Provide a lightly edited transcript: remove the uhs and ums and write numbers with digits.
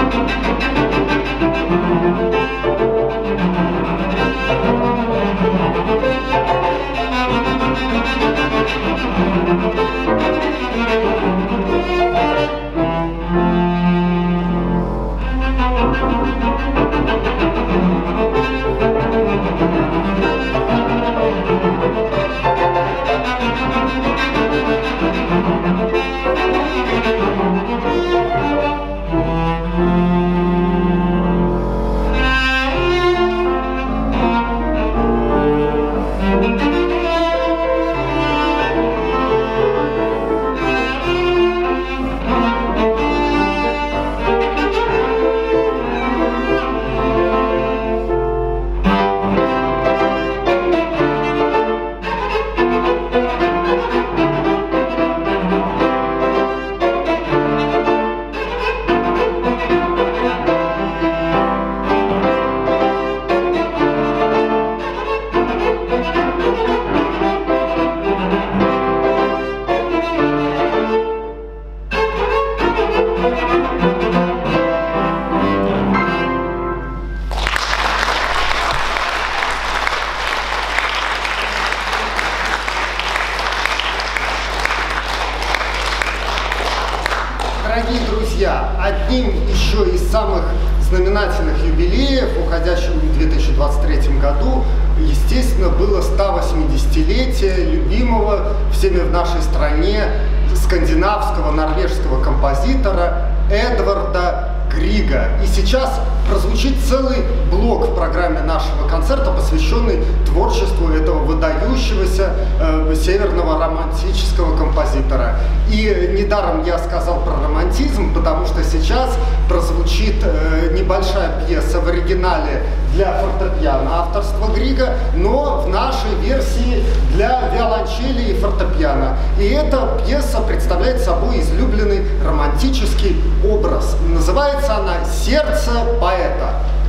Дорогие друзья, одним еще из самых знаменательных юбилеев, уходящим в 2023 году, естественно, было 180-летие любимого всеми в нашей стране скандинавского норвежского композитора Эдварда Грига. И сейчас прозвучит целый блок в программе нашего концерта, посвященный творчеству этого выдающегося северного романтического композитора. И недаром я сказал про романтизм, потому что сейчас прозвучит небольшая пьеса в оригинале для фортепиано авторства Грига, но в нашей версии для виолончели и фортепиано. И эта пьеса представляет собой излюбленный романтический образ. Называется она «Сердце поэта».